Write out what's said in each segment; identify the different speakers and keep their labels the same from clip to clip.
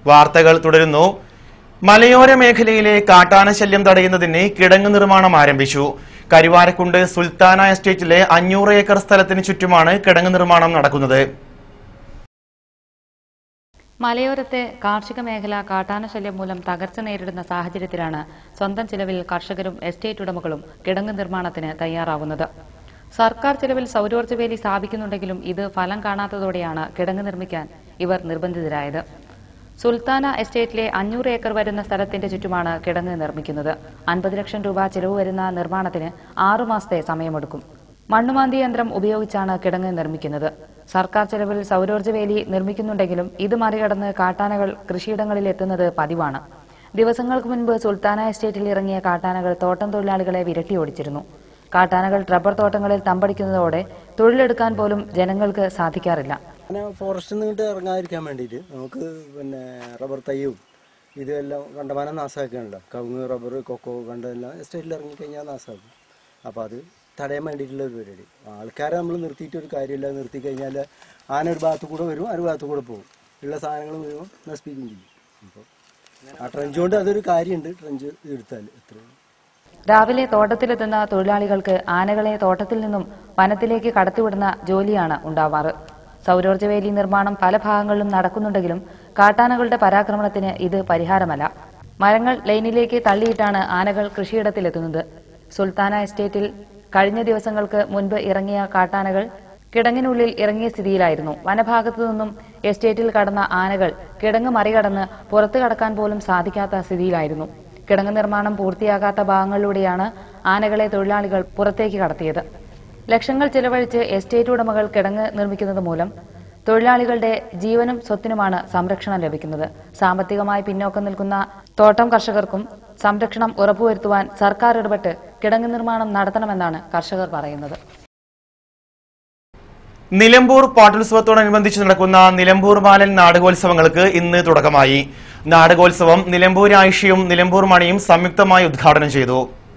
Speaker 1: വാർത്തകൾ തുടരുന്നു. മലയോര മേഖലയിലെ കാട്ടാനശല്യം തടയുന്നതിന് കിടങ്ങ് നിർമ്മാണം ആരംഭിച്ചു. കരുവാരക്കുണ്ട് സുൽത്താന എസ്റ്റേറ്റിലെ 500 ഏക്കർ സ്ഥലത്തിന് ചുറ്റുമാണ് കിടങ്ങ് നിർമ്മാണം നടക്കുന്നത്.
Speaker 2: മലയോരത്തെ കാർഷിക മേഖല കാട്ടാനശല്യം മൂലം തകർച്ച നേരിടുന്ന സാഹചര്യത്തിലാണ് സ്വന്തം ചിലവിൽ കർഷകരും എസ്റ്റേറ്റ് ഉടമകളും കിടങ്ങ് നിർമ്മാണത്തിന് തയ്യാറാവുന്നത്. സർക്കാർ ചിലവിൽ സൗരോർജ്ജ വേലി സ്ഥാപിക്കുന്നുണ്ടെങ്കിലും ഇത് ഫലം കാണാത്തതോടെയാണ് കിടങ്ങ് നിർമ്മിക്കാൻ ഇവർ നിർബന്ധിതരായത്. സുൽത്താന എസ്റ്റേറ്റിലെ 500 ഏക്കർ വരുന്ന സ്ഥലത്തിന്റെ ചുറ്റുമാണ് കിടങ്ങ് നിർമ്മിക്കുന്നത്. 50 ലക്ഷം രൂപ ചിലവ് വരുന്ന നിർമ്മാണത്തിന് 6 മാസത്തെ സമയമെടുക്കും. മണ്ണുമാന്തി യന്ത്രം ഉപയോഗിച്ചാണ് കിടങ്ങ് നിർമ്മിക്കുന്നത്. സർക്കാർ ചെലവിൽ സൗരോർജ്ജ വേലി നിർമ്മിക്കുന്നുണ്ടെങ്കിലും ഇത് മറികടന്ന് കാട്ടാനകൾ കൃഷിയിടങ്ങളിൽ എത്തുന്നത് പതിവാണ്. ദിവസങ്ങൾക്ക് മുൻപ് സുൽത്താന എസ്റ്റേറ്റിൽ ഇറങ്ങിയ കാട്ടാനകൾ തോട്ടം തൊഴിലാളികളെ വിരട്ടിയോടിച്ചിരുന്നു. കാട്ടാനകൾ റബ്ബർ തോട്ടങ്ങളിൽ തമ്പടിക്കുന്നതോടെ തൊഴിലെടുക്കാൻ പോലും ജനങ്ങൾക്ക് സാധിക്കാറില്ല.
Speaker 3: ഫോറസ്റ്റിൽ നിന്നിട്ട് ഇറങ്ങാതിരിക്കാൻ വേണ്ടിയിട്ട് നമുക്ക് റബ്ബർ തയ്യും ഇതെല്ലാം കണ്ടമാനം നാശമാക്കുകയാണല്ലോ. കവുങ്ങ്, റബ്ബർ, കൊക്കോ കണ്ടെല്ലാം എസ്റ്റേറ്റിൽ ഇറങ്ങിക്കഴിഞ്ഞാൽ നാശമാക്കും. അപ്പോൾ അത് തടയാൻ വേണ്ടിയിട്ടുള്ള ഒരു പരിപാടി. ആൾക്കാരെ നമ്മൾ നിർത്തിയിട്ട് ഒരു കാര്യമില്ല. നിർത്തി കഴിഞ്ഞാൽ ആന ഒരു ഭാഗത്തു കൂടെ വരും, ഒരു ഭാഗത്തു കൂടെ പോകും. ഉള്ള സാധനങ്ങൾ മുഴുവൻ നശിപ്പിക്കുകയും ചെയ്യും. അപ്പോൾ ആ ട്രെഞ്ച് കൊണ്ട് അതൊരു കാര്യമുണ്ട്. ട്രെഞ്ച് എടുത്താൽ എത്രയും
Speaker 2: രാവിലെ തോട്ടത്തിലെത്തുന്ന തൊഴിലാളികൾക്ക് ആനകളെ തോട്ടത്തിൽ നിന്നും വനത്തിലേക്ക് കടത്തിവിടുന്ന ജോലിയാണ് ഉണ്ടാവാറ്. സൗരോർജ്ജ വേലി നിർമ്മാണം പല ഭാഗങ്ങളിലും നടക്കുന്നുണ്ടെങ്കിലും കാട്ടാനകളുടെ പരാക്രമണത്തിന് ഇത് പരിഹാരമല്ല. മരങ്ങൾ ലൈനിലേക്ക് തള്ളിയിട്ടാണ് ആനകൾ കൃഷിയിടത്തിലെത്തുന്നത്. സുൽത്താന എസ്റ്റേറ്റിൽ കഴിഞ്ഞ ദിവസങ്ങൾക്ക് മുൻപ് ഇറങ്ങിയ കാട്ടാനകൾ കിടങ്ങിനുള്ളിൽ ഇറങ്ങിയ സ്ഥിതിയിലായിരുന്നു. വനഭാഗത്തു നിന്നും എസ്റ്റേറ്റിൽ കടന്ന ആനകൾ കിടങ്ങ് മറികടന്ന് പുറത്തു കടക്കാൻ പോലും സാധിക്കാത്ത സ്ഥിതിയിലായിരുന്നു. കിടങ്ങ് നിർമ്മാണം പൂർത്തിയാകാത്ത ഭാഗങ്ങളിലൂടെയാണ് ആനകളെ തൊഴിലാളികൾ പുറത്തേക്ക് കടത്തിയത്. ലക്ഷങ്ങൾ ചിലവഴിച്ച് എസ്റ്റേറ്റ് ഉടമകൾ കിടങ്ങ് നിർമ്മിക്കുന്നത് മൂലം തൊഴിലാളികളുടെ ജീവനും സ്വത്തിനുമാണ് സംരക്ഷണം ലഭിക്കുന്നത്. സാമ്പത്തികമായി പിന്നോക്കം നിൽക്കുന്ന തോട്ടം കർഷകർക്കും സംരക്ഷണം ഉറപ്പുവരുത്തുവാൻ സർക്കാർ ഇടപെട്ട് കിടങ്ങ് നിർമ്മാണം നടത്തണമെന്നാണ് കർഷകർ പറയുന്നത്.
Speaker 1: നിലമ്പൂർ പാട്ടുത്സവത്തോടനുബന്ധിച്ച് നടക്കുന്ന നിലമ്പൂർ ബാലൻ നാടകോത്സവങ്ങൾക്ക് ഇന്ന് തുടക്കമായി. നാടകോത്സവം നിലമ്പൂർ ആയിഷയും നിലമ്പൂർ മണിയും സംയുക്തമായി ഉദ്ഘാടനം ചെയ്തു.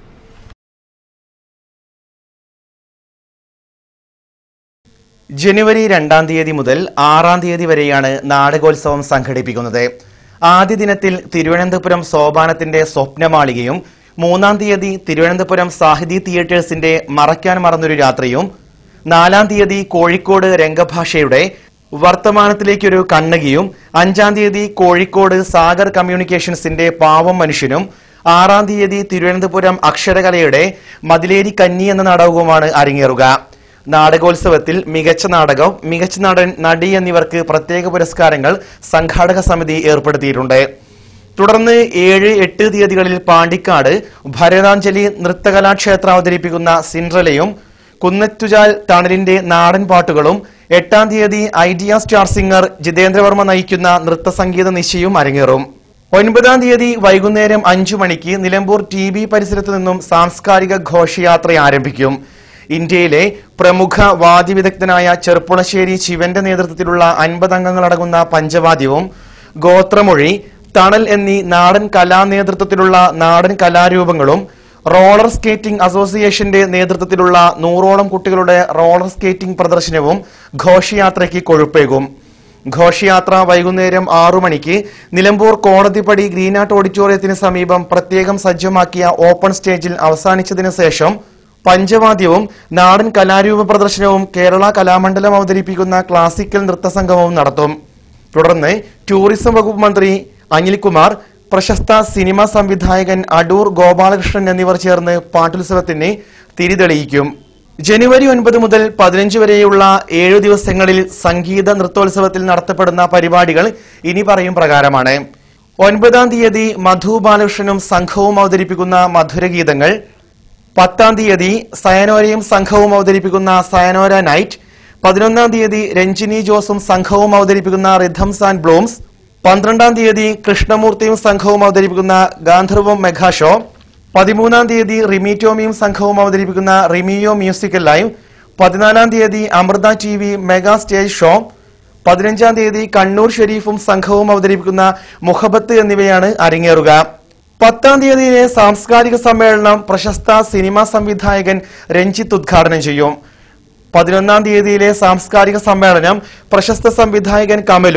Speaker 1: ജനുവരി 2-ാം തീയതി മുതൽ 6-ാം തീയതി വരെയാണ് നാടകോത്സവം സംഘടിപ്പിക്കുന്നത്. ആദ്യ ദിനത്തിൽ തിരുവനന്തപുരം സോപാനത്തിന്റെ സ്വപ്നമാളികയും 3-ാം തീയതി തിരുവനന്തപുരം സാഹിതി തിയേറ്റേഴ്സിന്റെ മറയ്ക്കാൻ മറന്നൊരു രാത്രിയും 4-ാം തീയതി കോഴിക്കോട് രംഗഭാഷയുടെ വർത്തമാനത്തിലേക്കൊരു കണ്ണകിയും 5-ാം തീയതി കോഴിക്കോട് സാഗർ കമ്മ്യൂണിക്കേഷൻസിന്റെ പാവം മനുഷ്യനും 6-ാം തീയതി തിരുവനന്തപുരം അക്ഷരകലയുടെ മതിലേരി കന്നി എന്ന നാടകവുമാണ് അരങ്ങേറുക. നാടകോത്സവത്തിൽ മികച്ച നാടകം, മികച്ച നടൻ, നടി എന്നിവർക്ക് പ്രത്യേക പുരസ്കാരങ്ങൾ സംഘാടക സമിതി ഏർപ്പെടുത്തിയിട്ടുണ്ട്. തുടർന്ന് 7-8 തീയതികളിൽ പാണ്ടിക്കാട് ഭരതാഞ്ജലി നൃത്തകലാക്ഷേത്ര അവതരിപ്പിക്കുന്ന സിൻഡ്രലയും കുന്നത്തുചാൽ തണലിന്റെ നാടൻ പാട്ടുകളും 8-ാം തീയതി ഐഡിയ സ്റ്റാർ സിംഗർ ജിതേന്ദ്രവർമ്മ നയിക്കുന്ന നൃത്തസംഗീത നിശയും അരങ്ങേറും. 9-ാം തീയതി വൈകുന്നേരം 5 മണിക്ക് നിലമ്പൂർ TB പരിസരത്ത് നിന്നും സാംസ്കാരിക ഘോഷയാത്ര ആരംഭിക്കും. ഇന്ത്യയിലെ പ്രമുഖ വാദ്യവിദഗ്ധനായ ചെർപ്പുളശ്ശേരി ശിവന്റെ നേതൃത്വത്തിലുള്ള 50 അംഗങ്ങളടങ്ങുന്ന പഞ്ചവാദ്യവും ഗോത്രമൊഴി, തണൽ എന്നീ നാടൻ കലാനേതൃത്വത്തിലുള്ള നാടൻ കലാരൂപങ്ങളും റോളർ സ്കേറ്റിംഗ് അസോസിയേഷന്റെ നേതൃത്വത്തിലുള്ള 100ഓളം കുട്ടികളുടെ റോളർ സ്കേറ്റിംഗ് പ്രദർശനവും ഘോഷയാത്രയ്ക്ക് കൊഴുപ്പേകും. ഘോഷയാത്ര വൈകുന്നേരം 6 മണിക്ക് നിലമ്പൂർ കോടതിപ്പടി ഗ്രീനാട്ട് ഓഡിറ്റോറിയത്തിന് സമീപം പ്രത്യേകം സജ്ജമാക്കിയ ഓപ്പൺ സ്റ്റേജിൽ അവസാനിച്ചതിനു ശേഷം പഞ്ചവാദ്യവും നാടൻ കലാരൂപ പ്രദർശനവും കേരള കലാമണ്ഡലം അവതരിപ്പിക്കുന്ന ക്ലാസിക്കൽ നൃത്തസംഗമവും നടത്തും. തുടർന്ന് ടൂറിസം വകുപ്പ് മന്ത്രി അനിൽകുമാർ, പ്രശസ്ത സിനിമാ സംവിധായകൻ അടൂർ ഗോപാലകൃഷ്ണൻ എന്നിവർ ചേർന്ന് പാട്ടുത്സവത്തിന് തിരിതെളിയിക്കും. ജനുവരി 9 മുതൽ 15 വരെയുള്ള 7 ദിവസങ്ങളിൽ സംഗീത നൃത്തോത്സവത്തിൽ നടത്തപ്പെടുന്ന പരിപാടികൾ ഇനി പറയും പ്രകാരമാണ്. 9-ാം തീയതി മധു ബാലകൃഷ്ണനും സംഘവും അവതരിപ്പിക്കുന്ന മധുരഗീതങ്ങൾ, 10-ാം തീയതി സയനോരയും സംഘവും അവതരിപ്പിക്കുന്ന സയനോര നൈറ്റ്, 11-ാം തീയതി രഞ്ജിനി ജോസും സംഘവും അവതരിപ്പിക്കുന്ന റിഥംസ് ആൻഡ് ബ്ലൂംസ്, 12-ാം തീയതി കൃഷ്ണമൂർത്തിയും സംഘവും അവതരിപ്പിക്കുന്ന ഗാന്ധർവം മെഗാ ഷോ, 13-ാം തീയതി റിമി ടോമിയും സംഘവും അവതരിപ്പിക്കുന്ന റിമിയോ മ്യൂസിക്കൽ ലൈവ്, 14-ാം തീയതി Amrita TV mega stage show, 15-ാം തീയതി കണ്ണൂർ ഷെരീഫും സംഘവും അവതരിപ്പിക്കുന്ന മുഹബത്ത് എന്നിവയാണ് അരങ്ങേറുക. 10-ാം തീയതിയിലെ സാംസ്കാരിക സമ്മേളനം പ്രശസ്ത സിനിമാ സംവിധായകൻ രഞ്ജിത്ത് ഉദ്ഘാടനം ചെയ്യും. 11-ാം തീയതിയിലെ സാംസ്കാരിക സമ്മേളനം പ്രശസ്ത സംവിധായകൻ കമലും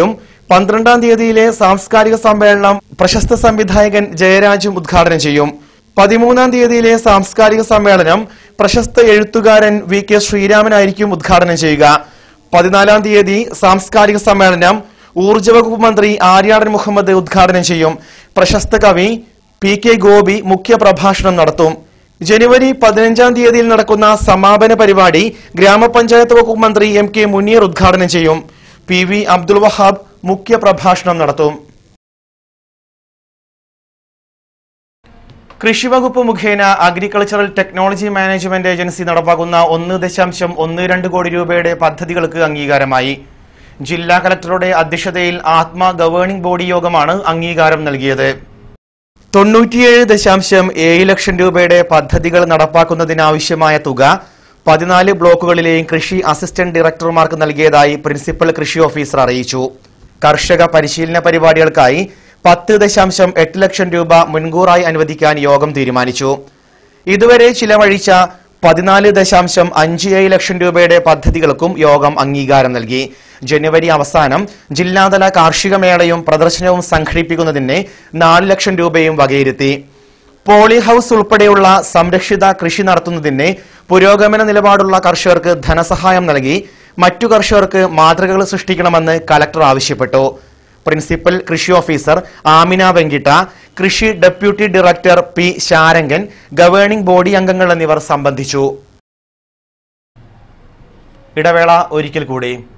Speaker 1: 12-ാം തീയതിയിലെ സാംസ്കാരിക സമ്മേളനം പ്രശസ്ത സംവിധായകൻ ജയരാജും ഉദ്ഘാടനം ചെയ്യും. 13-ാം തീയതിയിലെ സാംസ്കാരിക സമ്മേളനം പ്രശസ്ത എഴുത്തുകാരൻ VK ശ്രീരാമനായിരിക്കും ഉദ്ഘാടനം ചെയ്യുക. 14-ാം തീയതി സാംസ്കാരിക സമ്മേളനം ഊർജ്ജ വകുപ്പ് മന്ത്രി ആര്യാടൻ മുഹമ്മദ് ഉദ്ഘാടനം ചെയ്യും. പ്രശസ്ത കവി PK ഗോപി മുഖ്യപ്രഭാഷണം നടത്തും. ജനുവരി 15-ാം തീയതിയിൽ നടക്കുന്ന സമാപന പരിപാടി ഗ്രാമപഞ്ചായത്ത് വകുപ്പ് മന്ത്രി MK മുനീർ ഉദ്ഘാടനം ചെയ്യും. PV അബ്ദുൽ വഹാബ് മുഖ്യപ്രഭാഷണം നടത്തും. കൃഷിവകുപ്പ് മുഖേന അഗ്രികൾച്ചറൽ ടെക്നോളജി മാനേജ്മെന്റ് ഏജൻസി നടപ്പാക്കുന്ന 1.12 കോടി രൂപയുടെ പദ്ധതികൾക്ക് അംഗീകാരമായി. ജില്ലാ കലക്ടറുടെ അധ്യക്ഷതയിൽ ആത്മ ഗവേണിംഗ് ബോഡി യോഗമാണ് അംഗീകാരം നൽകിയത്. 97.7 ലക്ഷം രൂപയുടെ പദ്ധതികൾ നടപ്പാക്കുന്നതിനാവശ്യമായ തുക 14 ബ്ലോക്കുകളിലെയും കൃഷി അസിസ്റ്റന്റ് ഡയറക്ടർമാർക്ക് നൽകിയതായി പ്രിൻസിപ്പൽ കൃഷി ഓഫീസർ അറിയിച്ചു. കർഷക പരിശീലന പരിപാടികൾക്കായി 10.8 ലക്ഷം രൂപ മുൻകൂറായി അനുവദിക്കാൻ യോഗം തീരുമാനിച്ചു. ഇതുവരെ ചിലവഴിച്ച 14.57 ലക്ഷം രൂപയുടെ പദ്ധതികൾക്കും യോഗം അംഗീകാരം നൽകി. ജനുവരി അവസാനം ജില്ലാതല കാർഷിക മേളയും പ്രദർശനവും സംഘടിപ്പിക്കുന്നതിന് 4 ലക്ഷം രൂപയും വകയിരുത്തി. പോളി ഹൌസ് ഉൾപ്പെടെയുള്ള സംരക്ഷിത കൃഷി നടത്തുന്നതിന് പുരോഗമന നിലപാടുള്ള കർഷകർക്ക് ധനസഹായം നൽകി മറ്റു കർഷകർക്ക് മാതൃകകൾ സൃഷ്ടിക്കണമെന്ന് കലക്ടർ ആവശ്യപ്പെട്ടു. പ്രിൻസിപ്പൽ കൃഷി ഓഫീസർ ആമിന വെങ്കിട്ട, കൃഷി deputy director P Sharangan, governing body അംഗങ്ങൾ എന്നിവർ സംബന്ധിച്ചു. ഇടവേള ഒരിക്കൽ കൂടി.